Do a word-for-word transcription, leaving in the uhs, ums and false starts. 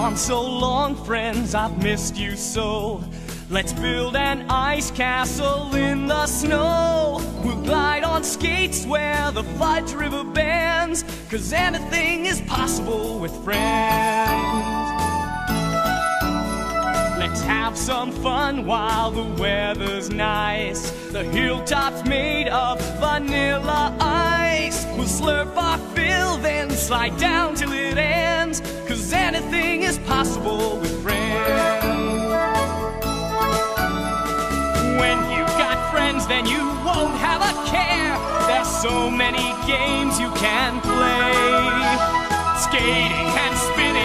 gone so long, friends, I've missed you so. Let's build an ice castle in the snow. We'll glide on skates where the fudge river bends, 'cause anything is possible with friends. Let's have some fun while the weather's nice. The hilltop's made of vanilla ice. We'll slurp our fill, then slide down till it ends, 'cause anything is possible with friends. When you've got friends, then you won't have a care. There's so many games you can play. Skating and spinning